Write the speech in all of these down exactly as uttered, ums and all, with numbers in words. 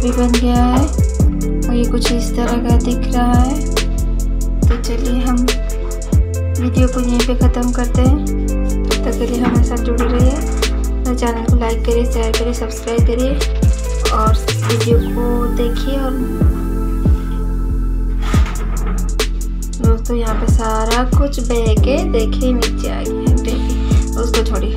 भी बन गया है और ये कुछ इस तरह का दिख रहा है। तो चलिए हम वीडियो को यहीं पे ख़त्म करते हैं। तब तक के लिए हमारे साथ जुड़े रहिए। मेरे चैनल को लाइक करिए, शेयर करिए, सब्सक्राइब करिए और वीडियो को देखिए। और दोस्तों यहाँ पे सारा कुछ बह के देखिए नीचे आ गया है। देखिए उसको छोड़िए।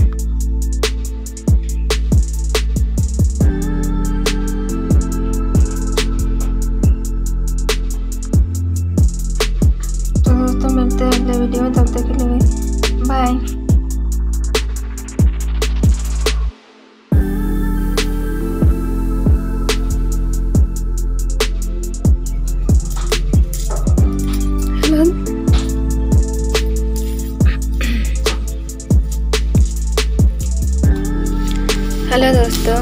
तो दोस्तों मिलते हैं अगले वीडियो में, तब तक के लिए बाय। हेलो दोस्तों,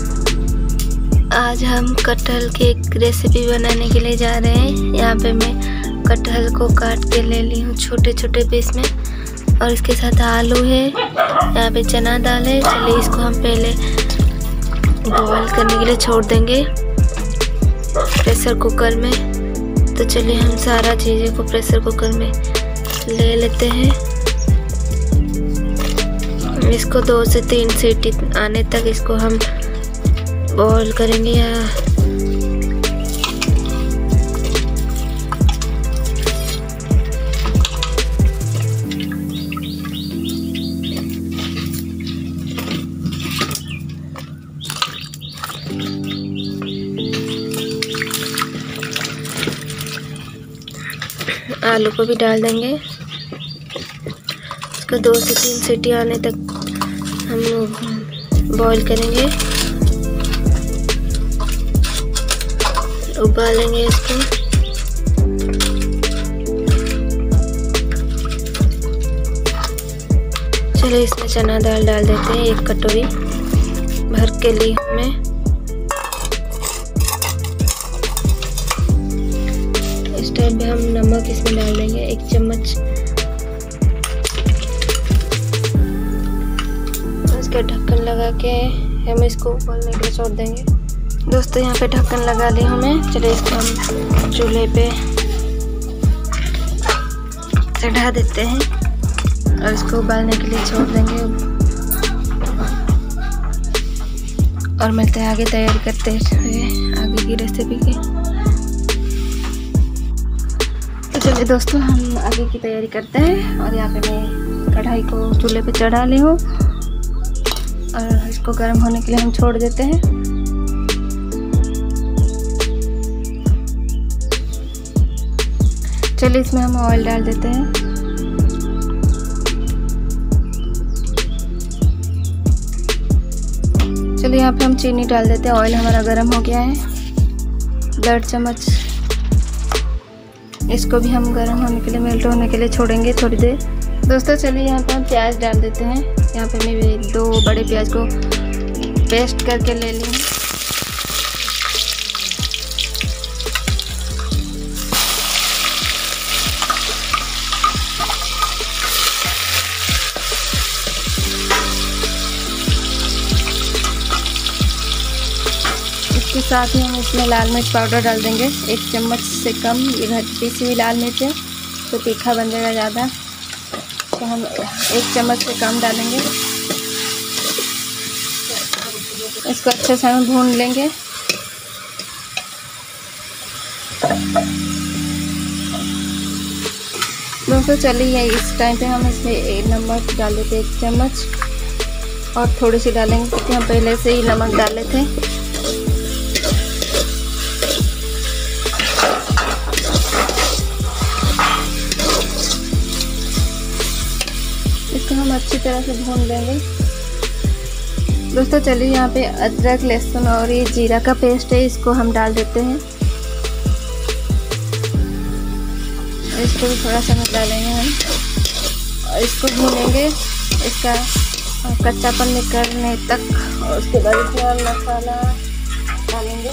आज हम कटहल की एक रेसिपी बनाने के लिए जा रहे हैं। यहाँ पे मैं कटहल को काट के ले ली हूँ छोटे छोटे पीस में और इसके साथ आलू है, यहाँ पे चना दाल है। चलिए इसको हम पहले बॉईल करने के लिए छोड़ देंगे प्रेशर कुकर में। तो चलिए हम सारा चीज़ों को प्रेशर कुकर में ले लेते हैं। इसको दो से तीन सीटी आने तक इसको हम बॉईल करेंगे। या आलू को भी डाल देंगे। इसको दो से तीन सीटी आने तक हम लोग बॉईल करेंगे, उबालेंगे इसको। चलिए इसमें चना दाल डाल देते हैं, एक कटोरी भर के लिए हमें। इस टाइम पे हम नमक इसमें डाल देंगे एक चम्मच। ढक्कन लगा के हम इसको उबलने के लिए छोड़ देंगे। दोस्तों यहाँ पे ढक्कन लगा ली हमें। चलिए इसको हम चूल्हे पे चढ़ा देते हैं और इसको उबालने के लिए छोड़ देंगे। और मिलते हैं आगे तैयारी करते हुए आगे की रेसिपी की। तो चलिए दोस्तों हम आगे की तैयारी करते हैं। और यहाँ पे मैं कढ़ाई को चूल्हे पे चढ़ा ली हूँ और इसको गर्म होने के लिए हम छोड़ देते हैं। चलिए इसमें हम ऑयल डाल देते हैं। चलिए यहाँ पे हम चीनी डाल देते हैं। ऑयल हमारा गर्म हो गया है, डेढ़ चम्मच। इसको भी हम गर्म होने के लिए, मेल्ट होने के लिए छोड़ेंगे थोड़ी देर। दोस्तों चलिए यहाँ पे हम प्याज डाल देते हैं। यहाँ पे मैं दो बड़े प्याज को पेस्ट करके ले ली हूँ। इसके साथ ही हम इसमें लाल मिर्च पाउडर डाल देंगे, एक चम्मच से कम। ये घर की पिसी हुई लाल मिर्च है तो तीखा बन जाएगा ज़्यादा, तो हम एक चम्मच से कम डालेंगे। इसको अच्छे से हम भून लेंगे। दोस्तों चलिए इस टाइम पे हम इसमें नमक डाल देते एक चम्मच और थोड़ी सी डालेंगे क्योंकि हम पहले से ही नमक डाले थे। इसको हम अच्छी तरह से भून लेंगे। दोस्तों चलिए यहाँ पे अदरक, लहसुन और ये जीरा का पेस्ट है, इसको हम डाल देते हैं। इसको भी थोड़ा सा डालेंगे हम और इसको भूनेंगे इसका कच्चापन निकलने तक। और उसके बाद इसमें मसाला डालेंगे।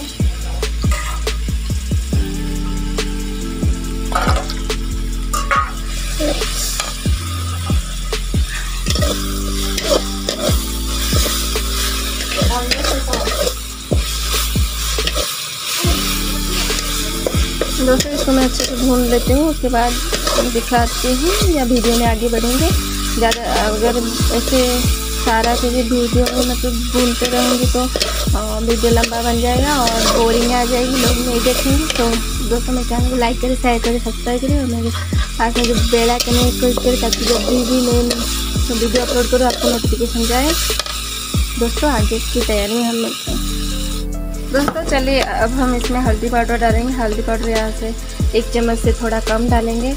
दोस्तों इसको मैं अच्छे से भून लेती हूँ, उसके बाद दिखाती हूँ या वीडियो में आगे बढ़ेंगे। ज़्यादा अगर ऐसे सारा चीज़ें वीडियो में मतलब भूनते रहूँगी तो वीडियो लंबा बन जाएगा और बोरिंग आ जाएगी, लोग नहीं देखेंगे। तो दोस्तों मैं चैनल को लाइक करें, शेयर करें, सब्सक्राइब करें और मेरे पास में जो बेल आइकन है क्लिक करें ताकि जब भी भी मैं वीडियो अपलोड करूँ आपको नोटिफिकेशन जाए। दोस्तों आगे की तैयारी में हम मिलते हैं। दोस्तों चलिए अब हम इसमें हल्दी पाउडर डालेंगे। हल्दी पाउडर यहाँ से एक चम्मच से थोड़ा कम डालेंगे।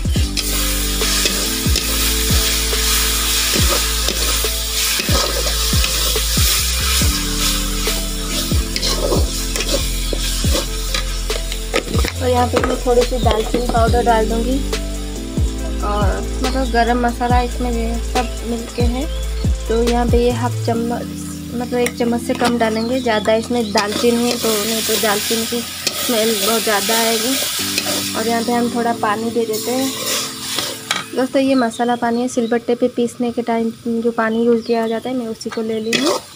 और यहाँ पे मैं थोड़ी सी दालचीनी पाउडर डाल दूँगी और मतलब गरम मसाला इसमें सब मिलके है। तो यहाँ पे ये हाफ चम्मच मतलब एक चम्मच से कम डालेंगे, ज़्यादा इसमें दालचीनी है तो नहीं तो दालचीनी की स्मेल बहुत ज़्यादा आएगी। और यहाँ पे हम थोड़ा पानी दे देते हैं। दोस्तों ये मसाला पानी है, सिलबट्टे पे पीसने के टाइम जो पानी यूज़ किया जाता है मैं उसी को ले ली हूँ।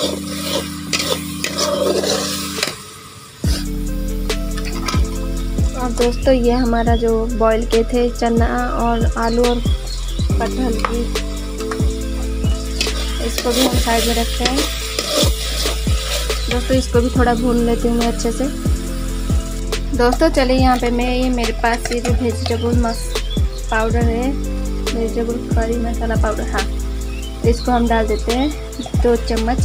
और दोस्तों ये हमारा जो बॉईल किए थे चना और आलू और कटहल की, इसको भी हम साइड में रखते हैं। दोस्तों इसको भी थोड़ा भून लेती हूँ मैं अच्छे से। दोस्तों चलिए यहाँ पे मैं ये मेरे पास ये जो वेजिटेबल मस पाउडर है, वेजिटेबल करी मसाला पाउडर, हाँ तो इसको हम डाल देते हैं दो चम्मच।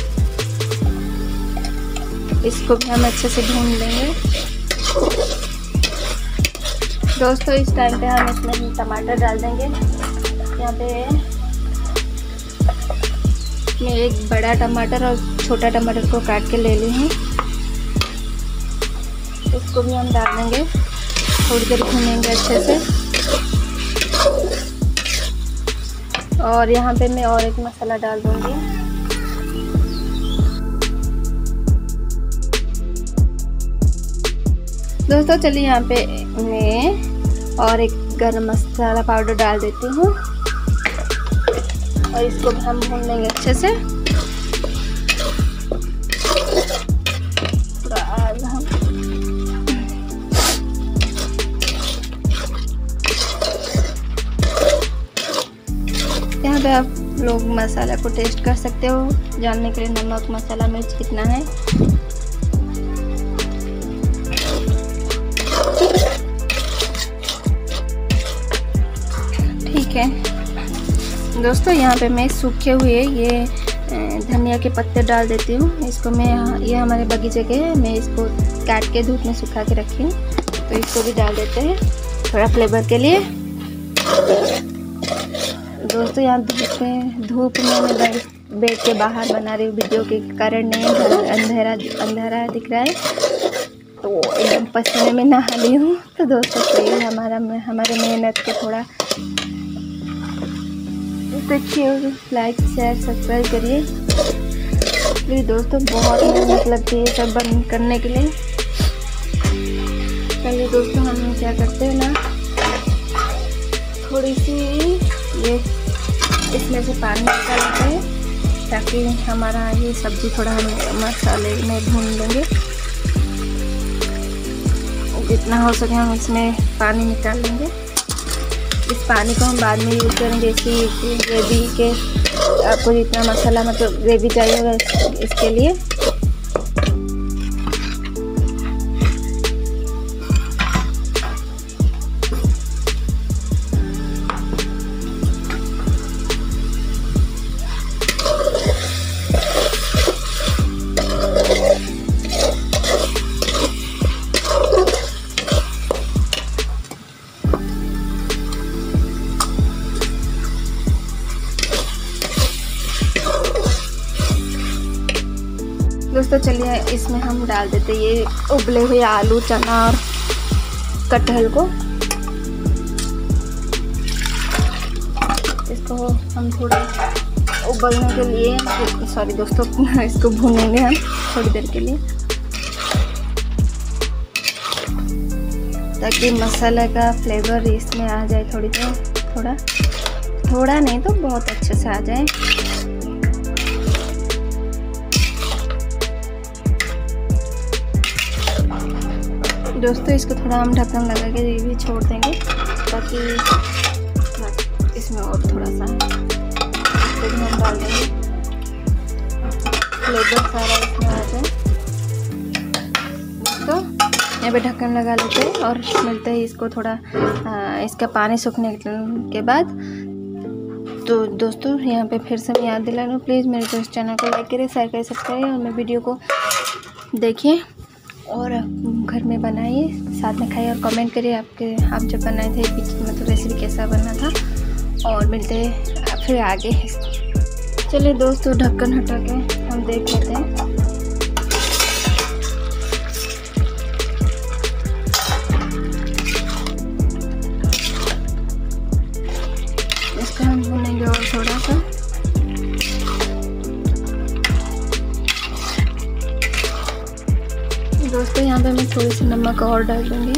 इसको भी हम अच्छे से भून लेंगे। दोस्तों इस टाइम पे हम इसमें टमाटर डाल देंगे। यहाँ पे मैं एक बड़ा टमाटर और छोटा टमाटर को काट के ले ली हूँ, इसको भी हम डाल देंगे। थोड़ी देर भूनेंगे अच्छे से। और यहाँ पे मैं और एक मसाला डाल दूँगी। दोस्तों चलिए यहाँ पे मैं और एक गरम मसाला पाउडर डाल देती हूँ और इसको भी हम भून लेंगे अच्छे से। हम यहाँ पे आप लोग मसाला को टेस्ट कर सकते हो जानने के लिए नमक मसाला मिर्च कितना है। ठीक है दोस्तों यहाँ पे मैं सूखे हुए ये धनिया के पत्ते डाल देती हूँ। इसको मैं ये हमारे बगीचे के हैं, मैं इसको काट के धूप में सुखा के रखी हूँ तो इसको भी डाल देते हैं थोड़ा फ्लेवर के लिए। दोस्तों यहाँ धूप में धूप में मैं बैठ के बाहर बना रही हूँ, वीडियो के कारण नहीं अंधेरा अंधेरा दिख रहा है तो एकदम पसीने में नहा ली हूँ। तो दोस्तों ये हमारा हमारे मेहनत के थोड़ा देखिए, लाइक शेयर सब्सक्राइब करिए प्लीज़। दोस्तों बहुत मेहनत लगती है सब बंद करने के लिए। चलिए दोस्तों हम क्या करते हैं ना, थोड़ी सी ये इसमें से पानी निकालते हैं ताकि हमारा ये सब्ज़ी थोड़ा हम मसाले में भून लेंगे। जितना हो सके हम इसमें पानी निकाल लेंगे। इस पानी को हम बाद में यूज़ करेंगे इसी ग्रेवी के, आपको जितना मसाला मतलब ग्रेवी चाहिए होगा इसके लिए। दोस्तों चलिए इसमें हम डाल देते ये उबले हुए आलू चना और कटहल को। इसको हम थोड़ा उबलने के लिए, सॉरी दोस्तों इसको भूनेंगे हम थोड़ी देर के लिए ताकि मसाले का फ्लेवर इसमें आ जाए। थोड़ी देर थोड़ा थोड़ा नहीं तो बहुत अच्छे से आ जाए। दोस्तों इसको थोड़ा हम ढक्कन लगा के ये भी छोड़ देंगे ताकि इसमें और थोड़ा सा इसको भी हम डाल देंगे, फ्लेवर सारा इसमें आ जाए। तो यहाँ पे ढक्कन लगा लेते हैं और मिलते हैं इसको थोड़ा आ, इसका पानी सूखने के बाद। तो दोस्तों यहाँ पे फिर से मैं याद दिला रहा हूँ, प्लीज़ मेरे दोस्त चैनल को लाइक करें, शेयर करें, सब्सक्राइब करें और मेरे वीडियो को देखिए और घर में बनाइए, साथ में खाइए और कमेंट करिए आपके आप जब बनाए थे मतलब रेसिपी कैसा बना था। और मिलते हैं फिर आगे। चलिए दोस्तों ढक्कन हटा के हम देख लेते हैं। इसको हम भूनेंगे और थोड़ा सा। दोस्तों यहाँ पे मैं थोड़ी सी नमक और डाल दूँगी,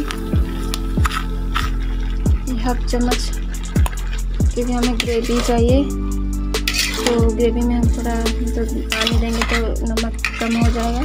हाफ चम्मच, क्योंकि हमें ग्रेवी चाहिए। तो ग्रेवी में हम थोड़ा तो पानी देंगे तो नमक कम हो जाएगा।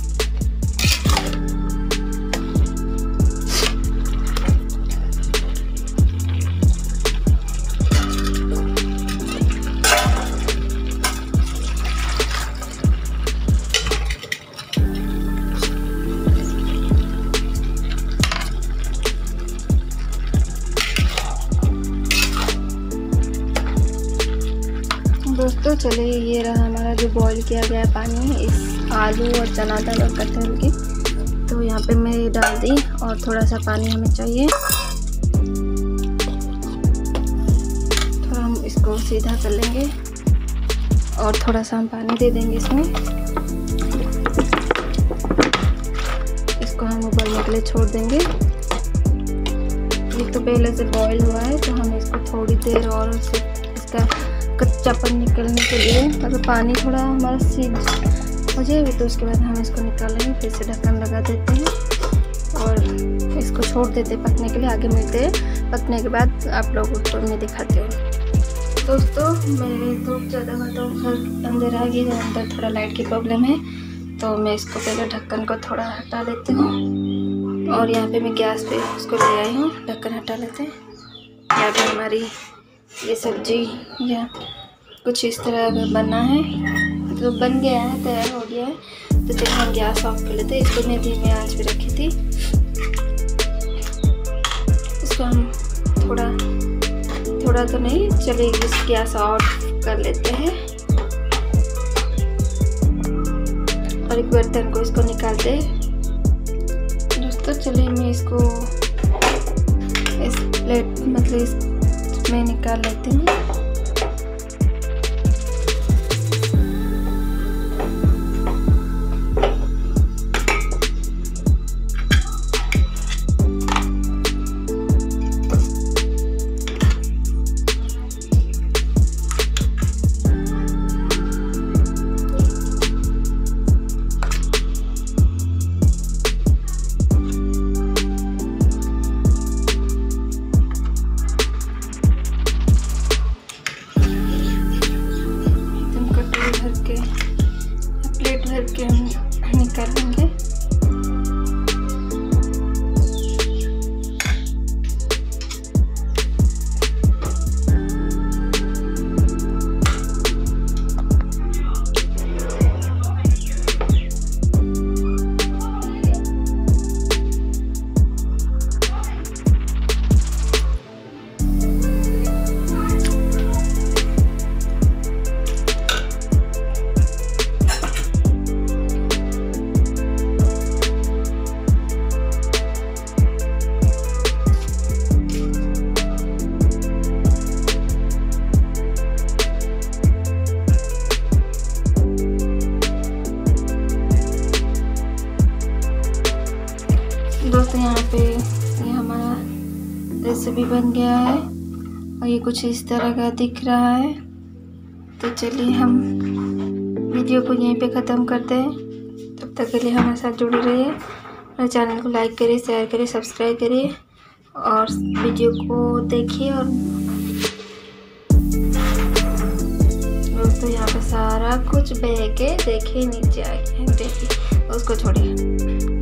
दोस्तों चलिए ये रहा हमारा जो बॉईल किया गया पानी इस आलू और चना दाल और कटहल की। तो यहाँ पे मैं डाल दी और थोड़ा सा पानी हमें चाहिए। थोड़ा हम इसको सीधा कर लेंगे और थोड़ा सा हम पानी दे देंगे इसमें। इसको हम उबलने के लिए छोड़ देंगे। ये तो पहले से बॉईल हुआ है तो हम इसको थोड़ी देर और इसका कच्चापन निकलने के लिए, अगर पानी थोड़ा हमारा सीज हो जाएगा तो उसके बाद हम इसको निकालेंगे। फिर से ढक्कन लगा देते हैं और इसको छोड़ देते हैं पकने के लिए। आगे मिलते हैं पकने के बाद आप लोगों को मैं दिखाती हूँ। दोस्तों मेरे धूप ज़्यादा हुआ तो घर अंदर आ गई, अंदर थोड़ा लाइट की प्रॉब्लम है तो मैं इसको पहले ढक्कन को थोड़ा हटा लेती हूँ। और यहाँ पे मैं गैस पे उसको ले आई हूँ, ढक्कन हटा लेते हैं। यहाँ पे हमारी ये सब्जी या कुछ इस तरह बनना है, तो बन गया है, तैयार हो गया है। तो चलिए हम गैस ऑफ कर लेते हैं। इसको मैं धीमे आंच पे रखी थी। इसको हम थोड़ा थोड़ा तो नहीं, चलिए इस गैस ऑफ कर लेते हैं और एक बर्तन को इसको निकालते हैं। दोस्तों चलिए मैं इसको इस प्लेट मतलब इस मैं निकाल लेती हूँ। प्लेट भर के हम निकालेंगे। दोस्तों यहाँ पे ये हमारा रेसिपी बन गया है और ये कुछ इस तरह का दिख रहा है। तो चलिए हम वीडियो को यहीं पे ख़त्म करते हैं। तब तक के लिए हमारे साथ जुड़े रहिए। मेरे चैनल को लाइक करिए, शेयर करिए, सब्सक्राइब करिए और वीडियो को देखिए। और दोस्तों यहाँ पे सारा कुछ बह के देखिए नीचे आ गया, देखिए उसको छोड़िए।